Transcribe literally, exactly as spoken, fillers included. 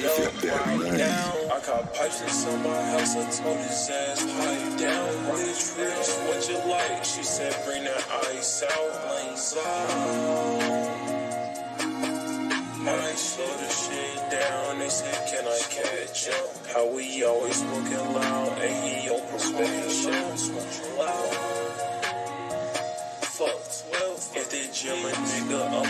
right now. I got pipes inside my house, I told his ass pipe down. Rich, rich, what you like? She said bring that ice out, lanes out. I slow the shit down, they said can I catch up? How we always smoking loud, and he on probation, smoking loud. Fuck twelve, if they jam a nigga up